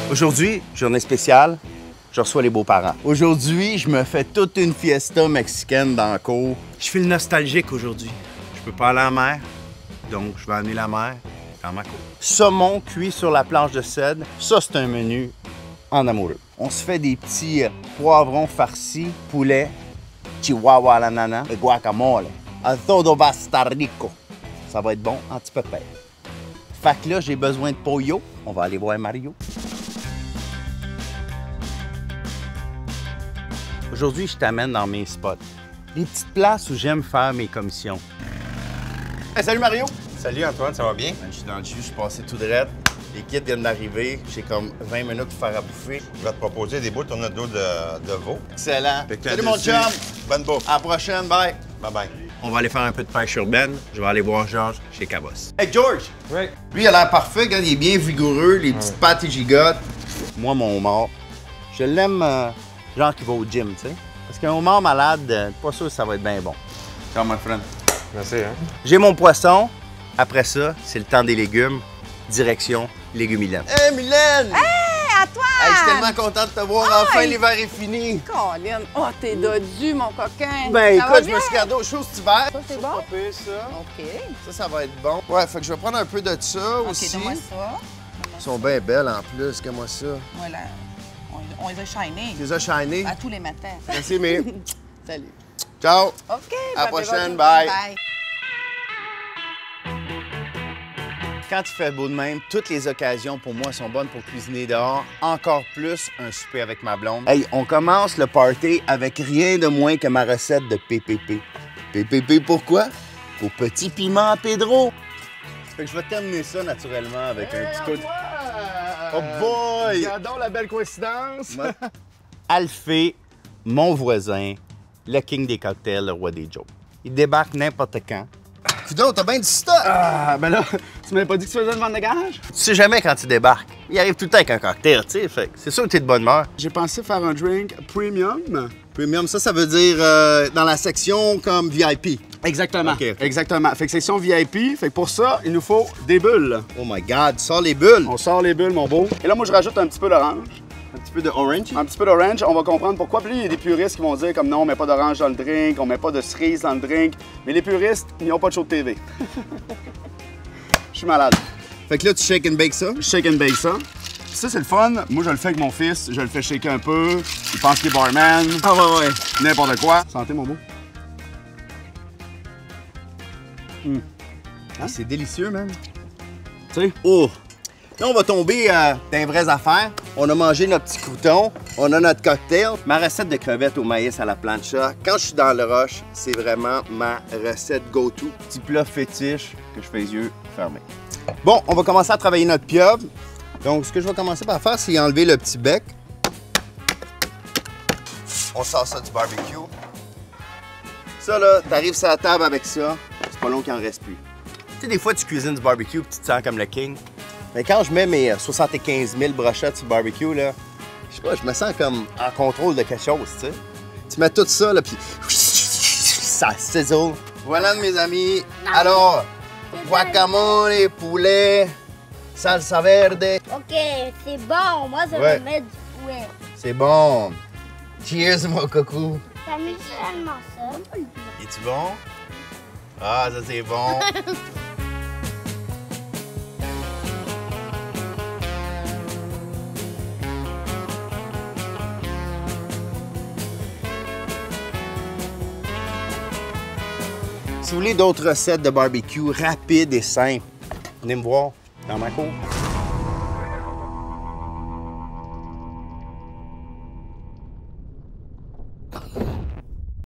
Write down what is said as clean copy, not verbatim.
Aujourd'hui, journée spéciale, je reçois les beaux-parents. Aujourd'hui, je me fais toute une fiesta mexicaine dans la cour. Je file nostalgique aujourd'hui. Je peux pas aller à la mer, donc je vais amener la mer dans ma cour. Saumon cuit sur la planche de cèdre, ça c'est un menu en amoureux. On se fait des petits poivrons farcis, poulet, chihuahua à l'ananas et guacamole. A todo va estar rico. Ça va être bon, anti-pépère. Fait que là, j'ai besoin de pollo. On va aller voir Mario. Aujourd'hui, je t'amène dans mes spots. Les petites places où j'aime faire mes commissions. Hey, salut Mario! Salut Antoine, ça va bien? Je suis dans le jus, je suis passé tout droit. Les kids viennent d'arriver. J'ai comme 20 minutes pour faire à bouffer. Je vais te proposer des bouts de tourne d'eau de veau. Excellent. Fait que Salut mon là-dessus, chum! bonne bouffe. À la prochaine, bye! Bye bye. On va aller faire un peu de pêche urbaine. Je vais aller voir Georges chez Cabos. Hey George! Oui. Lui, il a l'air parfait, regarde, il est bien vigoureux, les petites pattes et gigottes. Moi, mon homard, je l'aime genre qui va au gym, tu sais. Parce qu'un homard malade, pas sûr que ça va être bien bon. Ciao, my friend. Merci, hein? J'ai mon poisson. Après ça, c'est le temps des légumes. Direction Légumilène. Hey, Mylène! Hey, à toi! Hey, je suis tellement content de te voir. Enfin, l'hiver est fini. Colin, oh, t'es dodu, mon coquin. Ben, Ça va écoute, je bien? me suis gardé aux choses cet hiver. Ça, c'est bon? Pas pire, ça. OK. Ça va être bon. Ouais, fait que je vais prendre un peu de ça OK, aussi. donne-moi ça. Ils sont bien belles en plus, que moi ça. Voilà. On les a shinés. Tu les as shinés. À tous les matins. Merci, mais. Salut. Ciao! OK. À la bye, prochaine, bye. bye. Quand il fait beau de même, toutes les occasions pour moi sont bonnes pour cuisiner dehors. Encore plus un souper avec ma blonde. Hey, on commence le party avec rien de moins que ma recette de PPP. PPP pourquoi? Au petit piment Pedro. Fait que je vais terminer ça naturellement avec un petit coup de... Oh boy! Regardons la belle coïncidence. Moi, Alphée, mon voisin, le king des cocktails, le roi des jokes. Il débarque n'importe quand. Coudonc, t'as bien du stock! Ah, ben là, tu m'avais pas dit que tu faisais une vente de garage? Tu sais jamais quand il débarque. Il arrive tout le temps avec un cocktail, tu sais. Fait que c'est sûr que t'es de bonne humeur. J'ai pensé faire un drink premium. Premium, ça veut dire dans la section comme VIP. Exactement. OK. Exactement. Fait que section VIP. Fait que pour ça, il nous faut des bulles. Oh my God, sors les bulles! On sort les bulles, mon beau. Et là, moi, je rajoute un petit peu d'orange. Un petit peu de orange. Un petit peu d'orange, on va comprendre pourquoi. Puis là, il y a des puristes qui vont dire comme non, on met pas d'orange dans le drink, on met pas de cerise dans le drink. Mais les puristes, ils n'ont pas de show de TV. Je suis malade. Fait que là, tu shake and bake ça. Je shake and bake ça. Ça, c'est le fun. Moi, je le fais avec mon fils. Je le fais shaker un peu. Il pense qu'il est barman. Ah ouais. N'importe quoi. Santé, mon beau. Ah, c'est délicieux, man. Tu sais? Oh! Là, on va tomber dans les vraies affaires. On a mangé notre petit crouton, on a notre cocktail. Ma recette de crevettes au maïs à la plancha, quand je suis dans le rush, c'est vraiment ma recette go-to. Petit plat fétiche que je fais les yeux fermés. Bon, on va commencer à travailler notre pieuvre. Donc, ce que je vais commencer par faire, c'est enlever le petit bec. On sort ça du barbecue. Ça, là, t'arrives sur la table avec ça, c'est pas long qu'il en reste plus. Tu sais, des fois, tu cuisines du barbecue et tu te sens comme le king. Mais quand je mets mes 75 000 brochettes sur le barbecue, là, je sais pas, je me sens comme en contrôle de quelque chose, tu sais. Tu mets tout ça, là, puis ça sizzle. Voilà, mes amis. Alors, guacamole, poulet, salsa verde. Ok, c'est bon. Moi, je Ouais. vais mettre du poulet. C'est bon. Cheers, mon coco. Ça met seulement ça. Es-tu bon? Ah, ça, c'est bon. Si vous voulez d'autres recettes de barbecue rapides et simples, venez me voir dans ma cour.